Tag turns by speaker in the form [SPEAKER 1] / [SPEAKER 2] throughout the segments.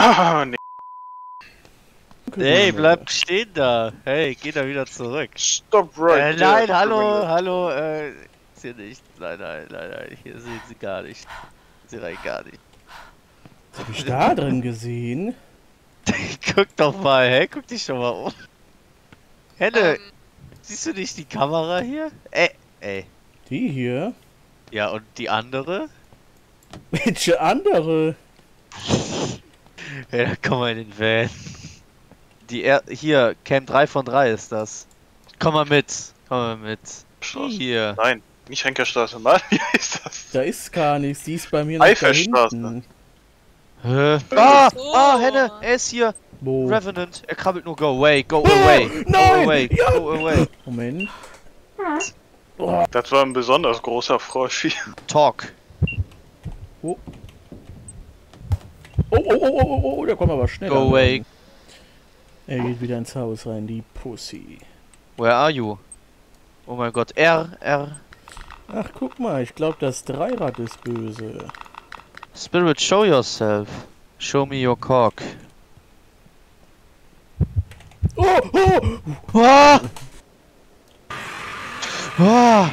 [SPEAKER 1] Nee.
[SPEAKER 2] Hey, bleib stehen da. Hey, geh da wieder zurück.
[SPEAKER 1] Stop right
[SPEAKER 2] Nein,
[SPEAKER 1] there,
[SPEAKER 2] hallo,
[SPEAKER 1] criminal.
[SPEAKER 2] hallo, ist hier nicht. Nein, hier sehen sie gar nicht. Sie rein gar nicht.
[SPEAKER 3] Was hab ich da drin gesehen?
[SPEAKER 2] Guck doch mal, hey, guck dich schon mal um. Henne, siehst du nicht die Kamera hier? Ey.
[SPEAKER 3] Die hier?
[SPEAKER 2] Ja, und die andere?
[SPEAKER 3] Welche andere?
[SPEAKER 2] Ja, komm mal in den Van. Hier, Cam 3 von 3 ist das. Komm mal mit. Die hier.
[SPEAKER 1] Nein, nicht Henkerstraße. Mann, wie heißt das?
[SPEAKER 3] Da ist gar nichts. Die ist bei mir noch da
[SPEAKER 1] Eifelstraße.
[SPEAKER 3] hinten.
[SPEAKER 2] Hä? Henne, er ist hier.
[SPEAKER 3] Wo?
[SPEAKER 2] Revenant, er krabbelt nur. Go away, go away.
[SPEAKER 3] Nein!
[SPEAKER 2] Go away,
[SPEAKER 3] Ja!
[SPEAKER 2] go away.
[SPEAKER 3] Moment.
[SPEAKER 1] Das war ein besonders großer Frosch hier.
[SPEAKER 2] Talk.
[SPEAKER 3] Oh. Oh, der kommt aber schnell.
[SPEAKER 2] Go away.
[SPEAKER 3] Er geht wieder ins Haus rein, die Pussy.
[SPEAKER 2] Where are you? Oh mein Gott, R.
[SPEAKER 3] Ach, guck mal, ich glaube, das Dreirad ist böse.
[SPEAKER 2] Spirit, show yourself. Show me your cock. Ah! Ah!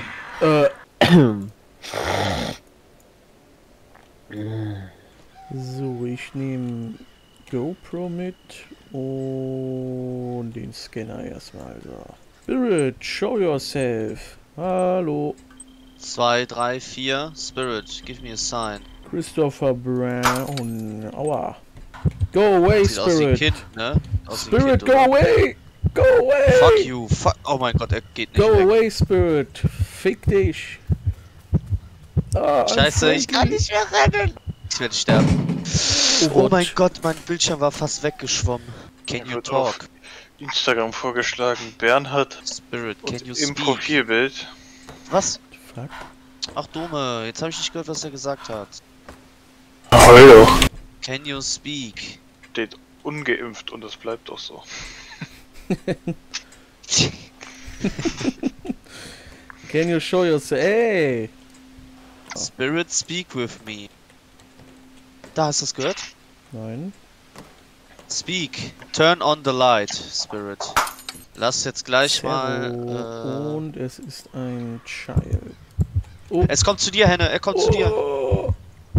[SPEAKER 3] So, ich nehme GoPro mit und den Scanner erstmal. So. Spirit, show yourself. Hallo.
[SPEAKER 2] 2, 3, 4. Spirit, give me a sign.
[SPEAKER 3] Christopher Brown. Aua. Go away,
[SPEAKER 2] Sieht aus wie ein
[SPEAKER 3] Spirit.
[SPEAKER 2] Kind, ne? Aus wie ein
[SPEAKER 3] Spirit,
[SPEAKER 2] Kind,
[SPEAKER 3] go
[SPEAKER 2] oder?
[SPEAKER 3] away! Go away!
[SPEAKER 2] Fuck you, fuck. Oh mein Gott, er geht nicht
[SPEAKER 3] Go
[SPEAKER 2] weg.
[SPEAKER 3] away, Spirit. Fick dich. Ah,
[SPEAKER 2] Scheiße, ich kann nicht mehr rennen. Ich werde sterben. Oh
[SPEAKER 3] Gott.
[SPEAKER 2] mein Gott, mein Bildschirm war fast weggeschwommen. Can you
[SPEAKER 1] Wird
[SPEAKER 2] talk?
[SPEAKER 1] auf Instagram vorgeschlagen. Bernhard
[SPEAKER 2] Spirit, can you
[SPEAKER 1] im
[SPEAKER 2] speak?
[SPEAKER 1] Profilbild.
[SPEAKER 2] Was?
[SPEAKER 3] Fuck.
[SPEAKER 2] Ach Dome, jetzt habe ich nicht gehört, was er gesagt hat.
[SPEAKER 1] Hallo.
[SPEAKER 2] Can you speak?
[SPEAKER 1] Steht ungeimpft und das bleibt auch so.
[SPEAKER 3] Can you show yourself? Hey!
[SPEAKER 2] Spirit, speak with me. Da, hast du das gehört?
[SPEAKER 3] Nein.
[SPEAKER 2] Speak. Turn on the light, Spirit. Lass jetzt gleich
[SPEAKER 3] Zero.
[SPEAKER 2] mal.
[SPEAKER 3] Und es ist ein Child. Oh.
[SPEAKER 2] Es kommt zu dir, Henne, er kommt zu dir.
[SPEAKER 3] Oh.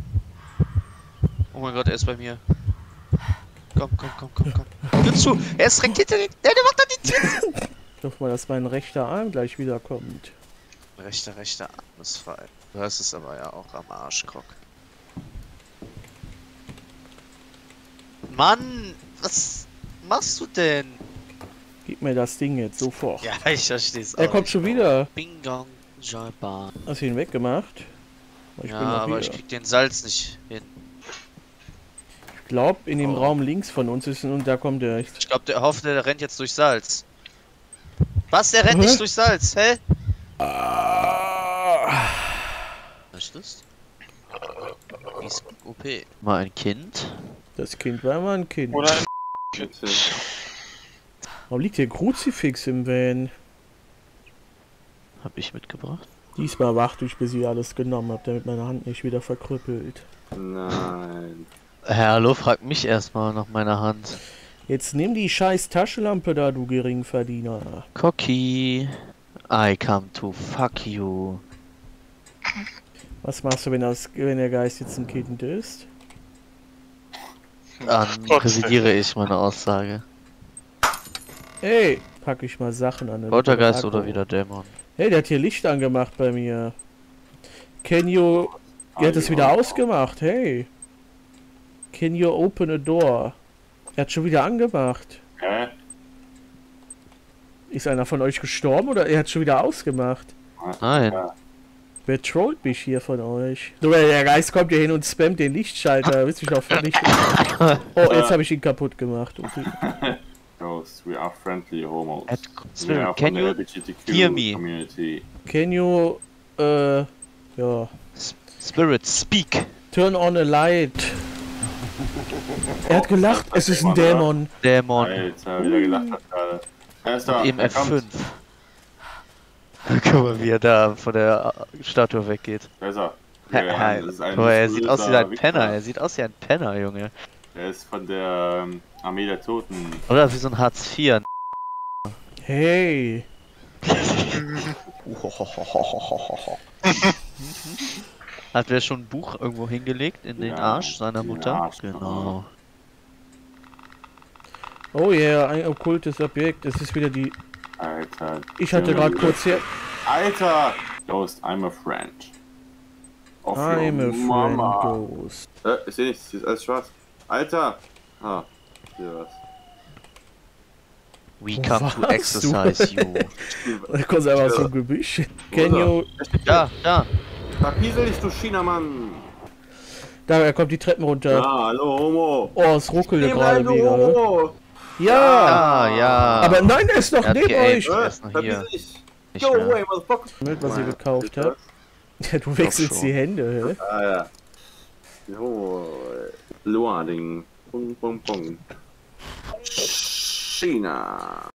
[SPEAKER 2] Oh mein Gott, er ist bei mir. Komm. Tür zu! Er ist direkt hinter dir! Der macht da die Tür!
[SPEAKER 3] Ich hoffe mal, dass mein rechter Arm gleich wiederkommt.
[SPEAKER 2] Rechter Arm ist frei. Du hörst es aber ja auch am Arschkrock. Mann! Was machst du denn?
[SPEAKER 3] Gib mir das Ding jetzt sofort.
[SPEAKER 2] Ja, ich versteh's auch.
[SPEAKER 3] Er kommt schon wieder.
[SPEAKER 2] Bing Gong, Jabba.
[SPEAKER 3] Hast du ihn weggemacht? Ich
[SPEAKER 2] Ja,
[SPEAKER 3] bin noch
[SPEAKER 2] aber
[SPEAKER 3] hier.
[SPEAKER 2] ich krieg den Salz nicht hin.
[SPEAKER 3] Ich glaube, in dem Raum links von uns ist und da kommt er.
[SPEAKER 2] Ich glaube, der hofft, der rennt jetzt durch Salz. Was? Der rennt
[SPEAKER 3] Hä?
[SPEAKER 2] nicht durch Salz, hä?
[SPEAKER 3] Ah.
[SPEAKER 2] Was ist das? Wie ist OP? Mal ein Kind?
[SPEAKER 3] Das Kind war immer ein Kind.
[SPEAKER 1] Oder ein
[SPEAKER 3] Warum liegt hier Kruzifix im Van?
[SPEAKER 2] Hab ich mitgebracht?
[SPEAKER 3] Diesmal warte ich, bis ich alles genommen habe, damit meine Hand nicht wieder verkrüppelt.
[SPEAKER 4] Nein.
[SPEAKER 2] Hallo, frag mich erstmal nach meiner Hand.
[SPEAKER 3] Jetzt nimm die scheiß Taschenlampe da, du Geringverdiener.
[SPEAKER 2] Cocky, I come to fuck you.
[SPEAKER 3] Was machst du, wenn der Geist jetzt ein Kind ist?
[SPEAKER 2] Dann
[SPEAKER 1] Trotzdem.
[SPEAKER 2] präsidiere ich meine Aussage.
[SPEAKER 3] Ey, pack ich mal Sachen an.
[SPEAKER 2] Poltergeist oder wieder Dämon?
[SPEAKER 3] Hey, der hat hier Licht angemacht bei mir. Can you... Er hat es wieder ausgemacht, hey. Can you open a door? Er hat schon wieder angemacht.
[SPEAKER 4] Hä?
[SPEAKER 3] Ist einer von euch gestorben oder er hat schon wieder ausgemacht?
[SPEAKER 2] Nein.
[SPEAKER 4] Ja.
[SPEAKER 3] Wer trollt mich hier von euch? So, der Geist kommt hier hin und spammt den Lichtschalter. Wisst ihr doch völlig. Oh, jetzt habe ich ihn kaputt gemacht. Okay.
[SPEAKER 4] Ghost, we are friendly homos.
[SPEAKER 2] At
[SPEAKER 4] We
[SPEAKER 2] Spirit,
[SPEAKER 4] are
[SPEAKER 2] can
[SPEAKER 4] from the
[SPEAKER 2] you
[SPEAKER 4] LGBTQ
[SPEAKER 2] hear me?
[SPEAKER 4] community.
[SPEAKER 3] Can you, ja,
[SPEAKER 2] Spirit, speak.
[SPEAKER 3] turn on a light. Er hat gelacht, es ist ein Dämon.
[SPEAKER 2] Dämon.
[SPEAKER 4] Alter, wie der gelacht hat gerade. Er ist da.
[SPEAKER 2] Eben
[SPEAKER 4] er kommt.
[SPEAKER 2] F5. Guck mal, wie er da von der Statue weggeht.
[SPEAKER 4] Da ist er.
[SPEAKER 2] Ja,
[SPEAKER 4] Das ist ein
[SPEAKER 2] guck mal, er sieht aus wie ein
[SPEAKER 4] muskulöser
[SPEAKER 2] Penner.
[SPEAKER 4] Wichser.
[SPEAKER 2] Er sieht aus wie ein Penner, Junge.
[SPEAKER 4] Er ist von der Armee der Toten.
[SPEAKER 2] Oder wie so ein Hartz IV.
[SPEAKER 3] Hey.
[SPEAKER 2] Hat wer schon ein Buch irgendwo hingelegt in den
[SPEAKER 4] Ja,
[SPEAKER 2] Arsch seiner
[SPEAKER 4] in den
[SPEAKER 2] Mutter?
[SPEAKER 4] Arsch,
[SPEAKER 2] Genau.
[SPEAKER 3] Oh yeah, ein okkultes Objekt. Es ist wieder die...
[SPEAKER 4] Alter.
[SPEAKER 3] Ich hatte gerade kurz hier...
[SPEAKER 4] Alter! Ghost, I'm a friend. Of your
[SPEAKER 3] I'm a friend,
[SPEAKER 4] Mama.
[SPEAKER 3] Ghost.
[SPEAKER 4] Ich seh nichts, hier ist alles schwarz. Alter! Ah, hier was.
[SPEAKER 2] We
[SPEAKER 3] Wo
[SPEAKER 2] come to
[SPEAKER 3] warst
[SPEAKER 2] exercise you.
[SPEAKER 3] Da kommt einfach so ein Gebüsch. Can you...
[SPEAKER 2] Da, da.
[SPEAKER 4] Verpiesel dich, du Chinamann!
[SPEAKER 3] Da, er kommt die Treppen runter.
[SPEAKER 4] Ja, hallo Homo!
[SPEAKER 3] Oh, es ruckelte
[SPEAKER 4] Stehen
[SPEAKER 3] gerade
[SPEAKER 4] bleiben,
[SPEAKER 3] mega. Ne?
[SPEAKER 4] Homo!
[SPEAKER 3] Ja!
[SPEAKER 2] Ah, ja.
[SPEAKER 3] Aber nein, er ist noch
[SPEAKER 2] Er hat
[SPEAKER 3] neben
[SPEAKER 2] geaimt.
[SPEAKER 3] euch.
[SPEAKER 2] Er ist noch hier.
[SPEAKER 4] Verpiesel dich!
[SPEAKER 2] Nicht
[SPEAKER 4] Go
[SPEAKER 2] mehr.
[SPEAKER 4] away, motherfucker!
[SPEAKER 3] Mit, was ihr gekauft habt. Ja, du
[SPEAKER 2] schon.
[SPEAKER 3] wechselst die Hände, hä?
[SPEAKER 4] Ah ja. Jo, Loading. Pung, pung, pung. China.